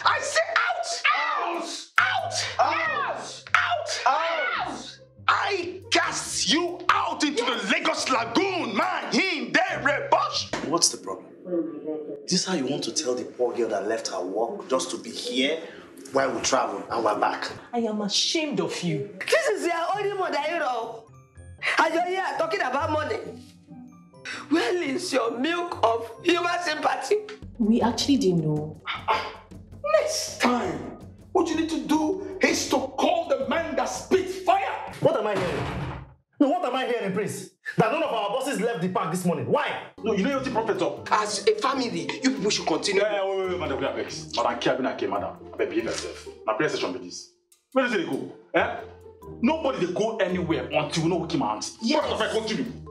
I say out! Out! Out! Out! Out! I cast you out into the Lagos Lagoon, man. In there, Bush. What's the problem? Is this how you want to tell the poor girl that left her work just to be here while we travel and we're back? I am ashamed of you. This is your only mother, you know. And you're here talking about money. Where is your milk of human sympathy? We actually didn't know. Next time, what you need to do is to call the man that spits fire. What am I hearing? No, what am I hearing, Prince? That none of our bosses left the park this morning. Why? No, you know what the prophet up. As a family, you people should continue. Wait, madam, Madam Kiabina, madam. I better behave yourself. My prayer session be this. Where does it go? Eh? Nobody they go anywhere until we know who came out. Yes. What if I continue?